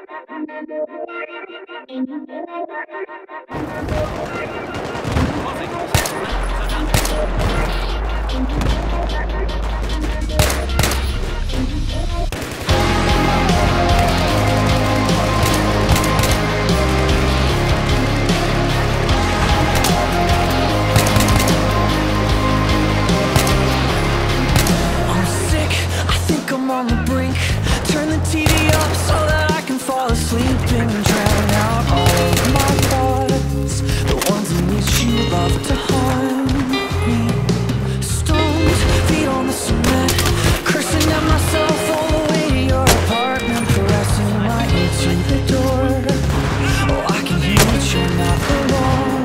On the brink, turn the TV up so that I can fall asleep and drown out all of my thoughts, the ones in which you love to haunt me. Stoned, feet on the cement, cursing at myself all the way to your apartment, caressing my ear to the door. Oh, I can hear that you're not alone.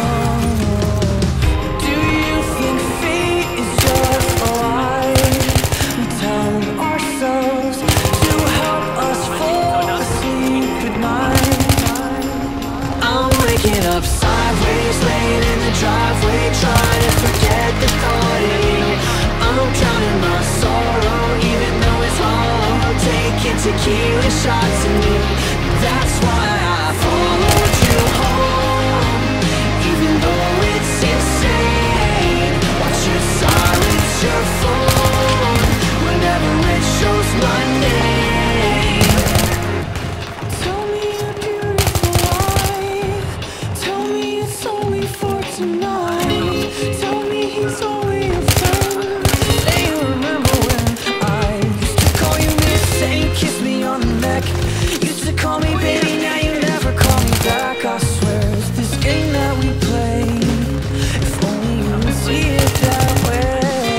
Do you think fate is just a lie we tell ourselves to help us fall asleep at night? I'm waking up sideways, laying in the driveway, trying to forget the thought of you. I'm drowning my sorrow, even though it's hollow, taking tequila shots of me. That's why I followed you home, even though it's insane. Watch you silence your phone whenever it shows my name. Tell me a beautiful lie. Tell me it's only for tonight. Tell me he's only a friend. Say you remember when I used to call you miss, say you kiss me on the neck. Used to call me baby, now you never call me back. I swear it's this game that we play. If only you would see it that way.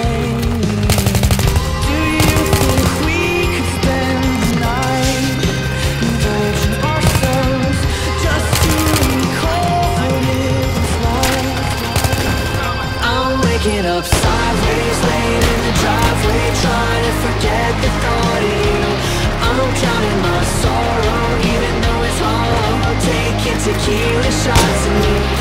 Waking up sideways, laying in the driveway, trying to forget the thought of you. I'm drowning my sorrow, even though it's hollow, taking tequila shots of me.